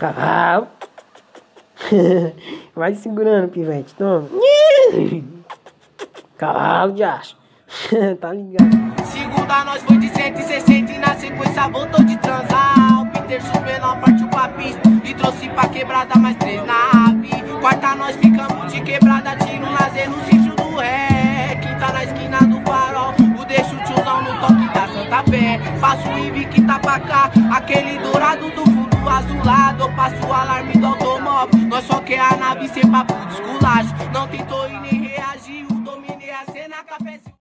Ah, vai segurando, pivete. Toma. Cavalo de acho. Tá ligado? Segunda nós foi de 160 e na sequência voltou de transar. O Peter menor partiu pra pista e trouxe pra quebrada mais 3 naves. Quarta nós ficamos de quebrada, tiro lazer no sítio do ré. Quinta na esquina do farol, o deixo o tiozão no toque da Santa Fé. Passo o Ivi que tá pra cá, aquele dourado do fundo azulado. Eu passo o alarme do automóvel, nós só quer a nave sem papo de esculacho. Não tentou e nem reagiu, dominei a cena, cabeça.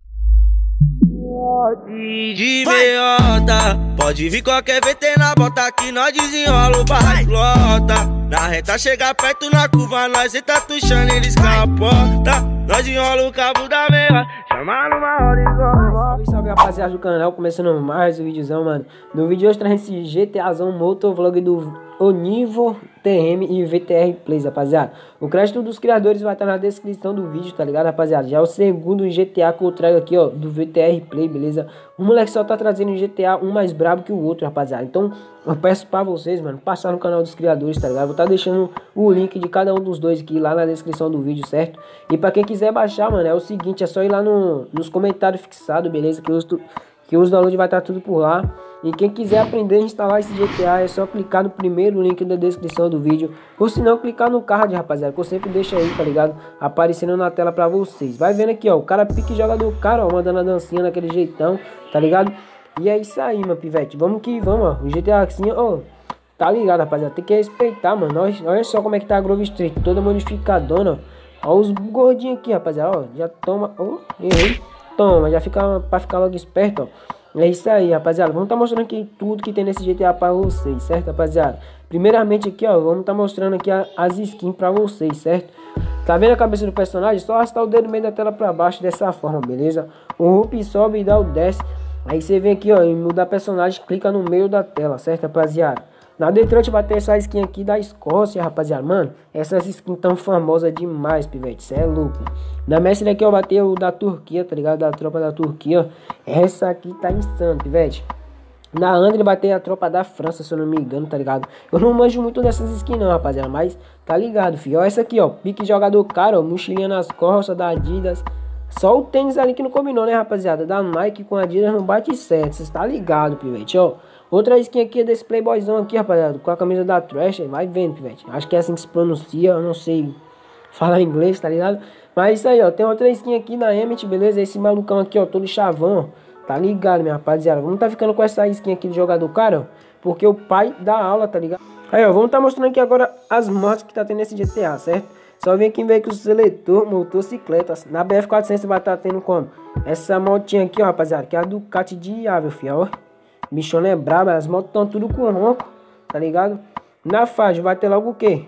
De meiota, pode vir qualquer VT na bota que nós desenrola o barra flota. Na reta chega perto na curva, nós entra tuchando, eles capota. Nós enrola o cabo da meia, chama numa horizonte. Salve, salve rapaziada do canal, começando mais um videozão, mano. No vídeo de hoje traz esse GTAzão motovlog do Onivo TM e VTR Plays, rapaziada. O crédito dos criadores vai estar na descrição do vídeo, tá ligado, rapaziada? Já é o segundo GTA que eu trago aqui, ó, do VTR Play, beleza? O moleque só tá trazendo um GTA um mais brabo que o outro, rapaziada. Então eu peço pra vocês, mano, passar no canal dos criadores, tá ligado? Vou tá deixando o link de cada um dos dois aqui lá na descrição do vídeo, certo? E pra quem quiser baixar, mano, é o seguinte, é só ir lá nos comentários fixados, beleza? Que os downloads vai estar tudo por lá. E quem quiser aprender a instalar esse GTA é só clicar no primeiro link da descrição do vídeo. Ou se não, clicar no card, rapaziada, que eu sempre deixo aí, tá ligado? Aparecendo na tela pra vocês. Vai vendo aqui, ó, o cara pique jogador, cara, ó, mandando a dancinha naquele jeitão, tá ligado? E é isso aí, meu pivete. Vamos que vamos, ó. O GTA assim, ó, tá ligado, rapaziada? Tem que respeitar, mano. Olha só como é que tá a Grove Street, toda modificadona, ó. Ó os gordinhos aqui, rapaziada, ó. Já toma, ó, errei. Toma, já fica pra ficar logo esperto, ó. É isso aí, rapaziada. Vamos estar mostrando aqui tudo que tem nesse GTA pra vocês, certo, rapaziada? Primeiramente aqui, ó, vamos estar mostrando aqui as skins pra vocês, certo? Tá vendo a cabeça do personagem? Só arrastar o dedo no meio da tela pra baixo dessa forma, beleza? O Rup sobe e dá o desce. Aí você vem aqui, ó, em mudar personagem, clica no meio da tela, certo, rapaziada? Na Detroit vai ter essa skin aqui da Escócia, rapaziada. Mano, essas skins tão famosas demais, pivete. Cê é louco. Na Mestre aqui, ó, vai ter o da Turquia, tá ligado? Da tropa da Turquia. Essa aqui tá insano, pivete. Na Andre vai ter a tropa da França, se eu não me engano, tá ligado? Eu não manjo muito dessas skins não, rapaziada. Mas tá ligado, filho. Ó, essa aqui, ó. Pique jogador caro, ó. Mochilinha nas costas da Adidas. Só o tênis ali que não combinou, né, rapaziada? Da Nike com a Adidas não bate certo. Vocês tá ligado, pivete, ó. Outra skin aqui é desse playboyzão aqui, rapaziada, com a camisa da Trash, vai vendo, pivete. Acho que é assim que se pronuncia, eu não sei falar inglês, tá ligado? Mas isso aí, ó, tem outra skin aqui da Emmet, beleza? Esse malucão aqui, ó, todo chavão, ó, tá ligado, minha rapaziada? Vamos tá ficando com essa skin aqui de jogador cara, ó, porque o pai dá aula, tá ligado? Aí, ó, vamos tá mostrando aqui agora as motos que tá tendo nesse GTA, certo? Só vem aqui em veículos seletor, motocicletas. Na BF400 vai tá tendo como? Essa motinha aqui, ó, rapaziada, que é a Ducati Diável, filho, ó. Bichona é braba, as motos estão tudo com ronco, tá ligado? Na faixa vai ter logo o que?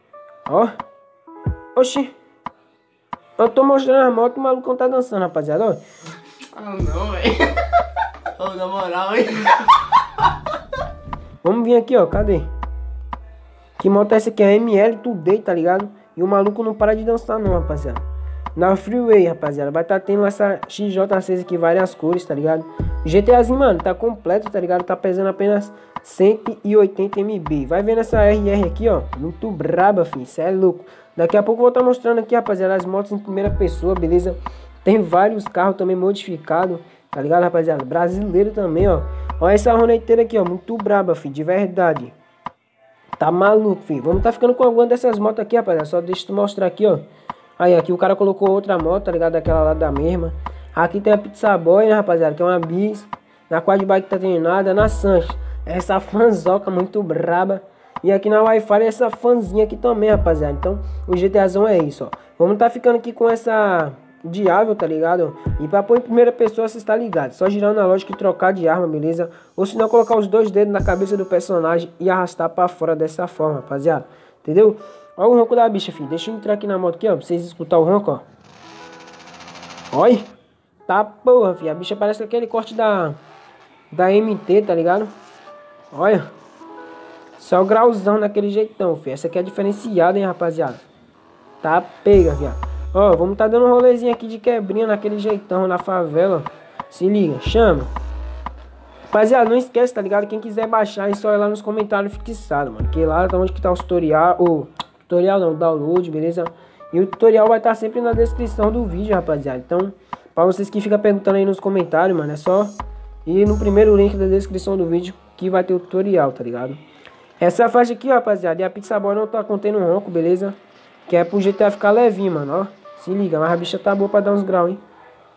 Ó. Oxi. Eu tô mostrando as motos, o malucão tá dançando, rapaziada, ó. Ah não, velho. Ô, na moral, hein? Vamos vir aqui, ó, cadê? Que moto é essa aqui? É ML Today, tá ligado? E o maluco não para de dançar não, rapaziada. Na Freeway, rapaziada, vai tá tendo essa XJ6 aqui, várias cores, tá ligado? GTAzinho, mano, tá completo, tá ligado? Tá pesando apenas 180 MB. Vai vendo essa RR aqui, ó. Muito braba, filho. Cê é louco. Daqui a pouco eu vou estar mostrando aqui, rapaziada, as motos em primeira pessoa, beleza? Tem vários carros também modificados, tá ligado, rapaziada? Brasileiro também, ó. Olha essa roneteira aqui, ó. Muito braba, filho. De verdade. Tá maluco, filho. Vamos tá ficando com alguma dessas motos aqui, rapaziada. Só deixa eu te mostrar aqui, ó. Aí, aqui o cara colocou outra moto, tá ligado? Daquela lá da mesma. Aqui tem a Pizza Boy, né, rapaziada? Que é uma bis. Na Quad Bike tá tendo nada. Na Sanches, essa fanzoca muito braba. E aqui na Wi-Fi essa fanzinha aqui também, rapaziada. Então, o GTAzão é isso, ó. Vamos tá ficando aqui com essa Diável, tá ligado? E pra pôr em primeira pessoa, você está ligado. Só girar na lógica e trocar de arma, beleza? Ou se não, colocar os dois dedos na cabeça do personagem e arrastar pra fora dessa forma, rapaziada. Entendeu? Olha o ronco da bicha, filho. Deixa eu entrar aqui na moto aqui, ó. Pra vocês escutar o ronco, ó. Olha. Tá porra, filho. A bicha parece aquele corte da MT, tá ligado? Olha. Só o grauzão naquele jeitão, filho. Essa aqui é diferenciada, hein, rapaziada. Tá pega, filho. Ó, vamos tá dando um rolezinho aqui de quebrinha naquele jeitão na favela. Se liga. Chama. Rapaziada, não esquece, tá ligado? Quem quiser baixar, é só ir lá nos comentários fixados, mano. Que lá tá onde que tá o tutorial. Tutorial não, o download, beleza? E o tutorial vai estar sempre na descrição do vídeo, rapaziada. Então, pra vocês que ficam perguntando aí nos comentários, mano, é só ir no primeiro link da descrição do vídeo que vai ter o tutorial, tá ligado? Essa faixa aqui, ó, rapaziada, e a Pizza Boy não tá contendo ronco, beleza? Que é pro GTA ficar levinho, mano, ó. Se liga, mas a bicha tá boa pra dar uns graus, hein?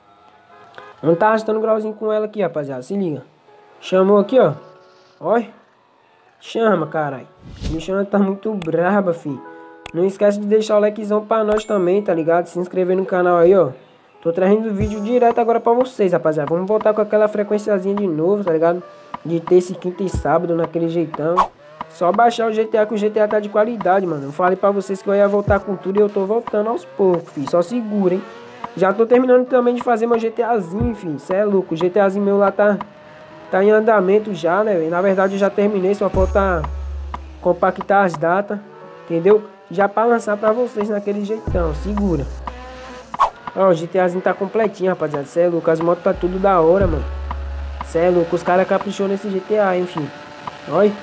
Não tá arrastando grauzinho com ela aqui, rapaziada, se liga. Chamou aqui, ó. Olha. Chama, caralho. A bichona tá muito braba, filho. Não esquece de deixar o likezão pra nós também, tá ligado? Se inscrever no canal aí, ó. Tô trazendo vídeo direto agora pra vocês, rapaziada. Vamos voltar com aquela frequenciazinha de novo, tá ligado? De terça, quinta e sábado, naquele jeitão. Só baixar o GTA, que o GTA tá de qualidade, mano. Eu falei pra vocês que eu ia voltar com tudo e eu tô voltando aos poucos, filho. Só segura, hein? Já tô terminando também de fazer meu GTAzinho, filho. Cê é louco. O GTAzinho meu lá tá em andamento já, né, velho? Na verdade eu já terminei, só falta compactar as datas, entendeu? Já pra lançar pra vocês naquele jeitão, segura. Ó, o GTAzinho tá completinho, rapaziada. Cê é louco, as motos tá tudo da hora, mano. Cê é louco, os caras caprichou nesse GTA, enfim. Olha.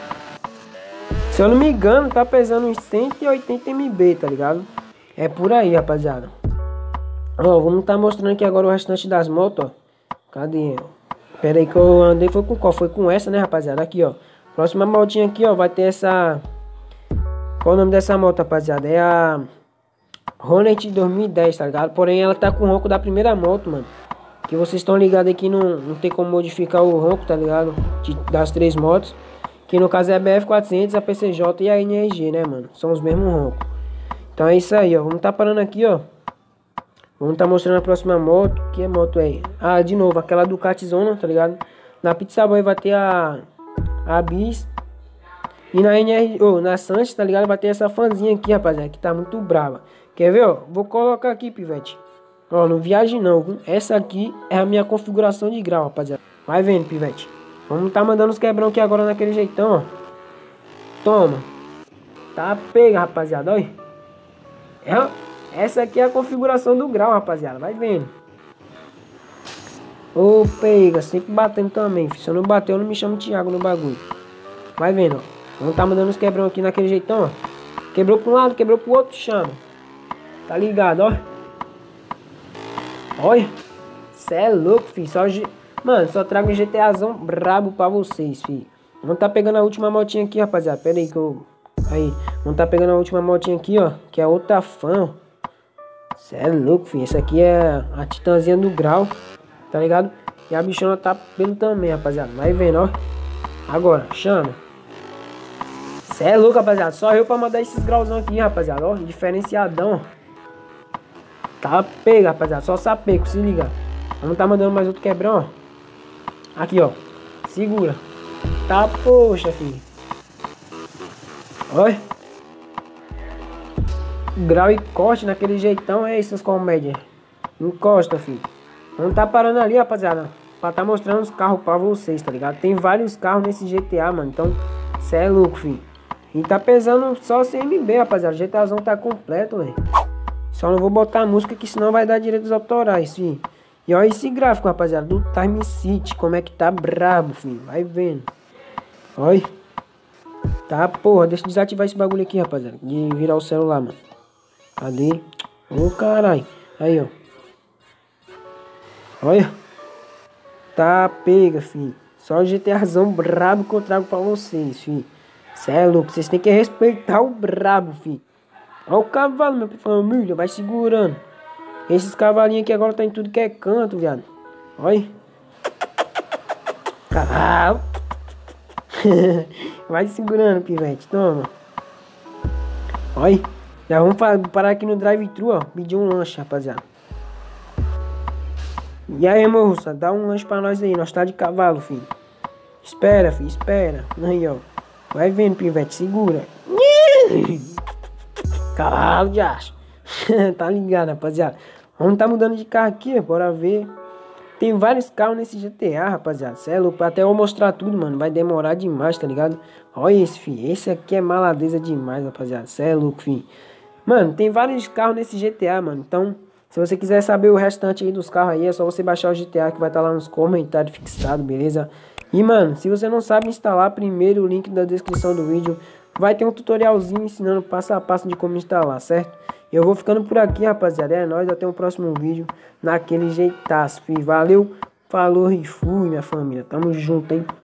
Se eu não me engano, tá pesando uns 180 MB, tá ligado? É por aí, rapaziada. Ó, vamos tá mostrando aqui agora o restante das motos, ó. Cadê? Pera aí que eu andei, foi com qual? Foi com essa, né, rapaziada? Aqui, ó. Próxima motinha aqui, ó, vai ter essa... Qual o nome dessa moto, rapaziada? É a Hornet 2010, tá ligado? Porém, ela tá com o ronco da primeira moto, mano. Que vocês estão ligados aqui, não tem como modificar o ronco, tá ligado? Das três motos. Que no caso é a BF400, a PCJ e a NRG, né, mano? São os mesmos roncos. Então é isso aí, ó. Vamos tá parando aqui, ó. Vamos tá mostrando a próxima moto. Que moto é? Ah, de novo, aquela Ducatizona, tá ligado? Na Pizza Boy vai ter a Bis. E na na Sanches, tá ligado? Vai ter essa fanzinha aqui, rapaziada, que tá muito brava. Quer ver, ó? Vou colocar aqui, pivete. Ó, não viaje não, viu? Essa aqui é a minha configuração de grau, rapaziada. Vai vendo, pivete. Vamos tá mandando os quebrão aqui agora naquele jeitão, ó. Toma. Tá pega, rapaziada, olha. Essa aqui é a configuração do grau, rapaziada. Vai vendo. Ô, pega. Sempre batendo também. Se eu não bater, eu não me chamo Thiago no bagulho. Vai vendo, ó. Vamos tá mandando os quebrão aqui naquele jeitão, ó. Quebrou pra um lado, quebrou pro outro, chama. Tá ligado, ó. Olha. Cê é louco, filho. Mano, só trago um GTAzão brabo pra vocês, filho. Vamos tá pegando a última motinha aqui, rapaziada. Pera aí que eu... Aí. Vamos tá pegando a última motinha aqui, ó. Que é outra fã, ó. Cê é louco, filho. Essa aqui é a Titãzinha do grau. Tá ligado? E a bichona tá pelo também, rapaziada. Vai vendo, ó. Agora, chama. Cê é louco, rapaziada. Só eu pra mandar esses grauzão aqui, rapaziada. Ó, diferenciadão. Tá pega, rapaziada. Só sapeco, se liga. Vamos tá mandando mais outro quebrão, ó. Aqui, ó. Segura. Tá, poxa, filho. Olha. Grau e corte naquele jeitão, é essas comédias. Encosta, filho. Vamos tá parando ali, rapaziada. Pra tá mostrando os carros pra vocês, tá ligado? Tem vários carros nesse GTA, mano. Então, cê é louco, filho. E tá pesando só 100 MB, rapaziada. O GTAzão tá completo, velho. Só não vou botar a música que senão vai dar direitos autorais, filho. E olha esse gráfico, rapaziada, do Time City. Como é que tá brabo, filho. Vai vendo. Olha. Tá, porra. Deixa eu desativar esse bagulho aqui, rapaziada. De virar o celular, mano. Cadê? Ô, caralho. Aí, ó. Olha. Tá, pega, filho. Só o GTAzão brabo que eu trago pra vocês, filho. Cê é louco. Vocês têm que respeitar o brabo, filho. Olha o cavalo, meu família. Vai segurando. Esses cavalinhos aqui agora tá em tudo que é canto, viado. Olha. Cavalo. Vai segurando, pivete. Toma. Olha. Já vamos parar aqui no drive-thru, ó. Pedir um lanche, rapaziada. E aí, moça, dá um lanche pra nós aí. Nós tá de cavalo, filho. Espera, filho, espera. Aí, ó. Vai vendo, pivete, segura. Cavalo de aço. Tá ligado, rapaziada. Vamos tá mudando de carro aqui, bora ver. Tem vários carros nesse GTA, rapaziada. Cê é louco. Até eu mostrar tudo, mano. Vai demorar demais, tá ligado? Olha esse, filho. Esse aqui é maladeza demais, rapaziada. Cê é louco, filho. Mano, tem vários carros nesse GTA, mano. Então, Se você quiser saber o restante aí dos carros aí, é só você baixar o GTA que vai estar lá nos comentários fixado, beleza? E mano, se você não sabe instalar, primeiro o link da descrição do vídeo vai ter um tutorialzinho ensinando passo a passo de como instalar, certo? Eu vou ficando por aqui, rapaziada. É nóis, até o próximo vídeo naquele jeitaço, fi. Valeu, falou e fui, minha família. Tamo junto, hein?